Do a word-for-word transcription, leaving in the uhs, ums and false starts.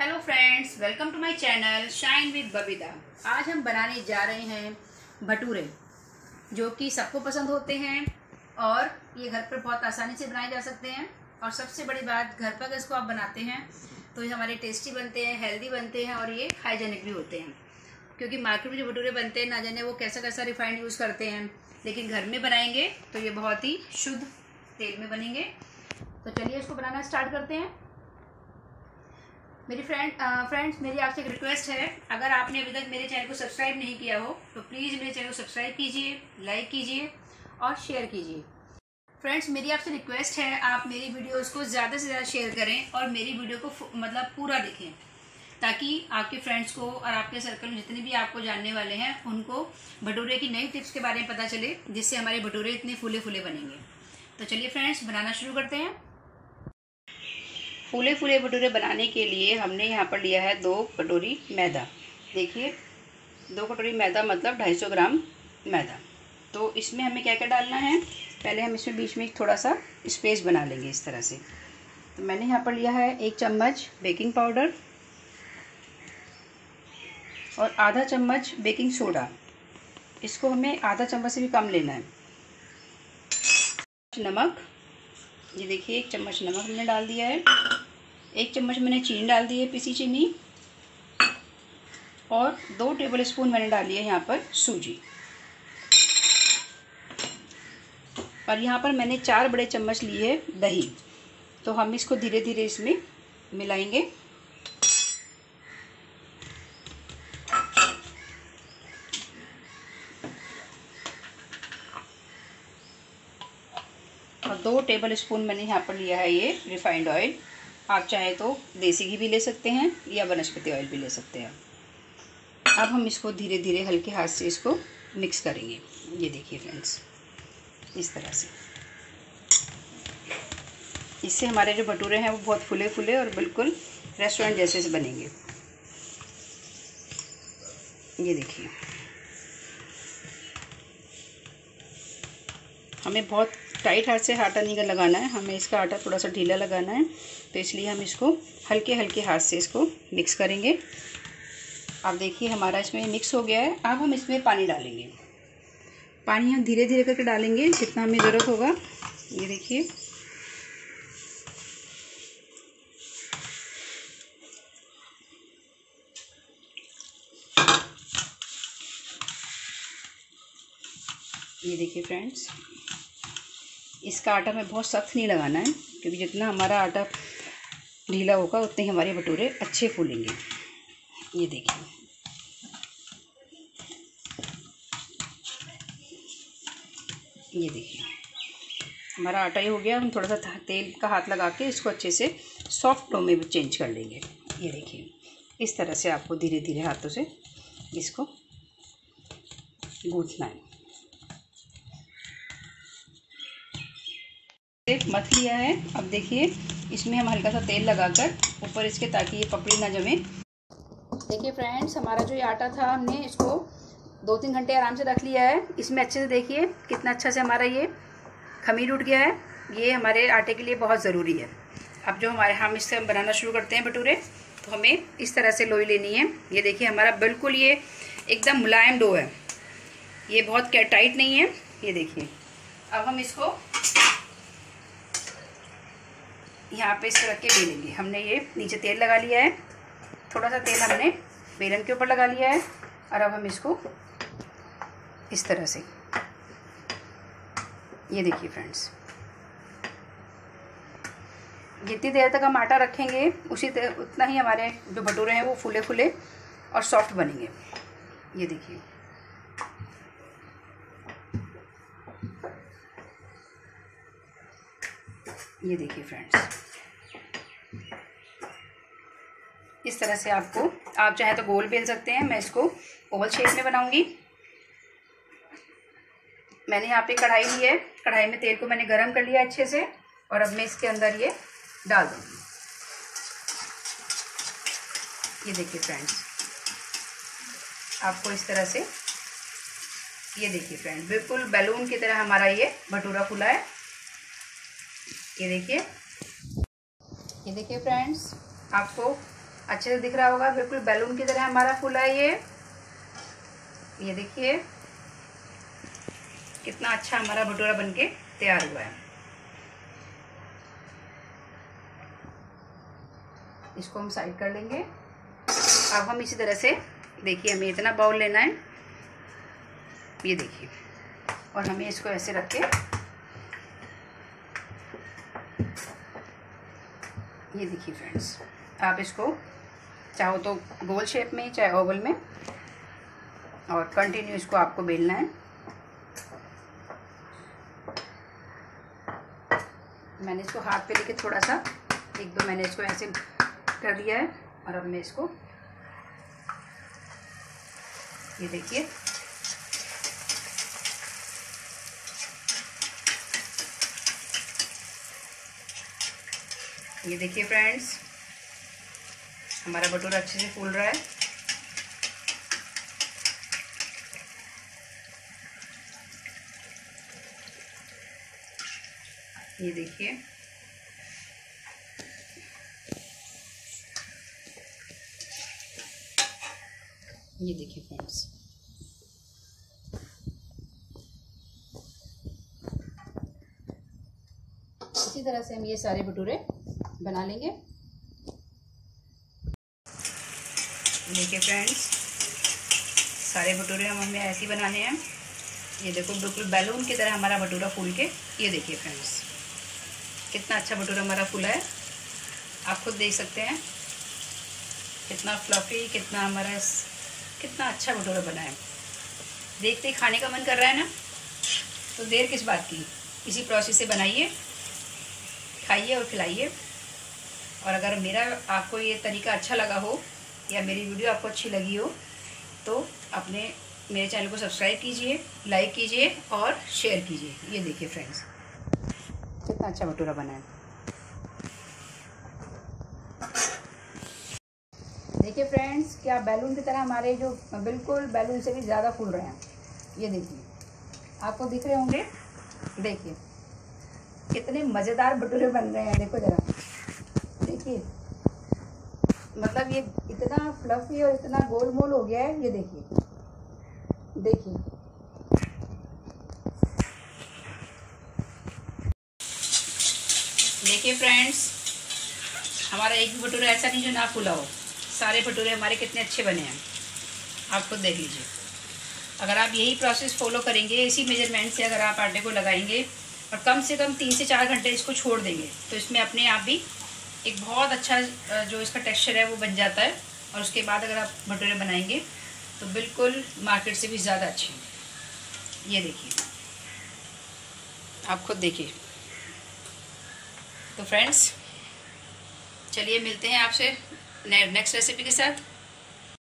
Hello friends, welcome to my channel shine with Babita. आज हम बनाने जा रहे हैं भटूरे, जो कि सबको पसंद होते हैं और ये घर पर बहुत आसानी से बनाए जा सकते हैं। और सबसे बड़ी बात, घर पर अगर इसको आप बनाते हैं तो ये हमारे टेस्टी बनते हैं, हेल्दी बनते हैं और ये हाइजेनिक भी होते हैं। क्योंकि मार्केट में जो भटूरे बनते हैं, ना जाने वो कैसा कैसा रिफाइंड यूज़ करते हैं, लेकिन घर में बनाएंगे तो ये बहुत ही शुद्ध तेल में बनेंगे। तो चलिए इसको बनाना स्टार्ट करते हैं। मेरी फ्रेंड फ्रेंड्स मेरी आपसे एक रिक्वेस्ट है, अगर आपने अभी तक मेरे चैनल को सब्सक्राइब नहीं किया हो तो प्लीज़ मेरे चैनल को सब्सक्राइब कीजिए, लाइक कीजिए और शेयर कीजिए। फ्रेंड्स मेरी आपसे रिक्वेस्ट है, आप मेरी वीडियोस को ज़्यादा से ज़्यादा शेयर करें और मेरी वीडियो को मतलब पूरा देखें, ताकि आपके फ्रेंड्स को और आपके सर्कल में जितने भी आपको जानने वाले हैं उनको भटूरे की नई टिप्स के बारे में पता चले, जिससे हमारे भटूरे इतने फूले फूले बनेंगे। तो चलिए फ्रेंड्स बनाना शुरू करते हैं। फूले फूले भटूरे बनाने के लिए हमने यहाँ पर लिया है दो कटोरी मैदा। देखिए, दो कटोरी मैदा मतलब ढाई सौ ग्राम मैदा। तो इसमें हमें क्या क्या डालना है, पहले हम इसमें बीच में थोड़ा सा स्पेस बना लेंगे इस तरह से। तो मैंने यहाँ पर लिया है एक चम्मच बेकिंग पाउडर और आधा चम्मच बेकिंग सोडा। इसको हमें आधा चम्मच से भी कम लेना है। नमक, ये देखिए एक चम्मच नमक हमने डाल दिया है। एक चम्मच मैंने चीनी डाल दी है, पिसी चीनी। और दो टेबल स्पून मैंने डाली है यहाँ पर सूजी। और यहाँ पर मैंने चार बड़े चम्मच लिए है दही। तो हम इसको धीरे धीरे इसमें मिलाएंगे। और दो टेबल स्पून मैंने यहाँ पर लिया है ये रिफाइंड ऑयल। आप चाहे तो देसी घी भी ले सकते हैं या वनस्पति ऑयल भी ले सकते हैं। अब हम इसको धीरे धीरे हल्के हाथ से इसको मिक्स करेंगे। ये देखिए फ्रेंड्स, इस तरह से। इससे हमारे जो भटूरे हैं वो बहुत फूले फूले और बिल्कुल रेस्टोरेंट जैसे से बनेंगे। ये देखिए, हमें बहुत टाइट हाथ से आटा नहीं लगाना है, हमें इसका आटा थोड़ा सा ढीला लगाना है। तो इसलिए हम इसको हल्के हल्के हाथ से इसको मिक्स करेंगे। अब देखिए हमारा इसमें मिक्स हो गया है। अब हम इसमें पानी डालेंगे। पानी हम धीरे धीरे करके डालेंगे जितना हमें ज़रूरत होगा। ये देखिए, ये देखिए फ्रेंड्स, इसका आटा में बहुत सख्त नहीं लगाना है, क्योंकि जितना हमारा आटा ढीला होगा उतने ही हमारे भटूरे अच्छे फूलेंगे। ये देखिए, ये देखिए हमारा आटा ही हो गया। हम थोड़ा सा तेल का हाथ लगा के इसको अच्छे से सॉफ्ट डो में भी चेंज कर लेंगे। ये देखिए, इस तरह से आपको धीरे धीरे हाथों से इसको गूंथना है। मथ लिया है। अब देखिए, इसमें हम हल्का सा तेल लगाकर ऊपर इसके, ताकि ये पपड़ी ना जमे। देखिए फ्रेंड्स, हमारा जो ये आटा था हमने इसको दो तीन घंटे आराम से रख लिया है। इसमें अच्छे से देखिए कितना अच्छा से हमारा ये खमीर उठ गया है। ये हमारे आटे के लिए बहुत ज़रूरी है। अब जो हमारे हम इससे हम बनाना शुरू करते हैं भटूरे, तो हमें इस तरह से लोई लेनी है। ये देखिए हमारा बिल्कुल ये एकदम मुलायम डो है, ये बहुत टाइट नहीं है। ये देखिए, अब हम इसको यहाँ पे इस रख के बेलेंगे। हमने ये नीचे तेल लगा लिया है, थोड़ा सा तेल हमने बेलन के ऊपर लगा लिया है। और अब हम इसको इस तरह से, ये देखिए फ्रेंड्स, जितनी देर तक हम आटा रखेंगे उसी देर उतना ही हमारे जो भटूरे हैं वो फूले फूले और सॉफ्ट बनेंगे। ये देखिए, ये देखिए फ्रेंड्स, इस तरह से आपको, आप चाहे तो गोल बेल सकते हैं। मैं इसको ओवल शेप में बनाऊंगी। मैंने यहाँ पे कढ़ाई ली है, कढ़ाई में तेल को मैंने गरम कर लिया अच्छे से। और अब मैं इसके अंदर ये डाल दूँगी। ये देखिए फ्रेंड्स, आपको इस तरह से, ये देखिए फ्रेंड्स, बिल्कुल बैलून की तरह हमारा ये भटूरा फूला है। ये देखिए, ये देखिए फ्रेंड्स, आपको अच्छे से दिख रहा होगा, बिल्कुल बैलून की तरह हमारा फूला है ये ये देखिए कितना अच्छा हमारा भटूरा बनके तैयार हुआ है। इसको हम साइड कर लेंगे। अब हम इसी तरह से देखिए, हमें इतना बाउल लेना है, ये देखिए, और हमें इसको ऐसे रख के ये देखिए फ्रेंड्स, आप इसको चाहो तो गोल शेप में चाहे ओवल में, और कंटिन्यू इसको आपको बेलना है। मैंने इसको हाथ पे लेके थोड़ा सा एक दो मैंने इसको ऐसे कर दिया है, और अब मैं इसको ये देखिए ये देखिए फ्रेंड्स, हमारा भटूरा अच्छे से फूल रहा है। ये देखिए ये देखिए फ्रेंड्स, इसी तरह से हम ये सारे भटूरे बना लेंगे। देखिए फ्रेंड्स, सारे भटूरे हम हमें ऐसे ही बनाने हैं। ये देखो बिल्कुल बैलून की तरह हमारा भटूरा फूल के, ये देखिए फ्रेंड्स कितना अच्छा भटूरा हमारा फूला है। आप खुद देख सकते हैं कितना फ्लफी, कितना हमारा कितना अच्छा भटूरा बना है। देखते ही खाने का मन कर रहा है ना, तो देर किस बात की, इसी प्रोसेस से बनाइए, खाइए और खिलाइए। और अगर मेरा आपको ये तरीका अच्छा लगा हो या मेरी वीडियो आपको अच्छी लगी हो तो अपने मेरे चैनल को सब्सक्राइब कीजिए, लाइक कीजिए और शेयर कीजिए। ये देखिए फ्रेंड्स कितना अच्छा भटूरा बना है। देखिए फ्रेंड्स, क्या बैलून की तरह हमारे जो बिल्कुल बैलून से भी ज़्यादा फूल रहे हैं। ये देखिए, आपको दिख रहे होंगे, देखिए कितने मज़ेदार भटूरे बन रहे हैं। देखो ज़रा, देखिए मतलब ये इतना फ्लफी और इतना गोल मोल हो गया है। ये देखिए देखिए देखिए फ्रेंड्स, हमारा एक भी भटूरा ऐसा नहीं जो ना फूला हो। सारे भटूरे हमारे कितने अच्छे बने हैं, आप खुद देख लीजिए। अगर आप यही प्रोसेस फॉलो करेंगे, इसी मेजरमेंट से अगर आप आटे को लगाएंगे और कम से कम तीन से चार घंटे इसको छोड़ देंगे, तो इसमें अपने आप भी एक बहुत अच्छा जो इसका टेक्सचर है वो बन जाता है। और उसके बाद अगर आप भटूरे बनाएंगे तो बिल्कुल मार्केट से भी ज़्यादा अच्छे। ये देखिए, आप खुद देखिए। तो फ्रेंड्स चलिए मिलते हैं आपसे नेक्स्ट रेसिपी के साथ।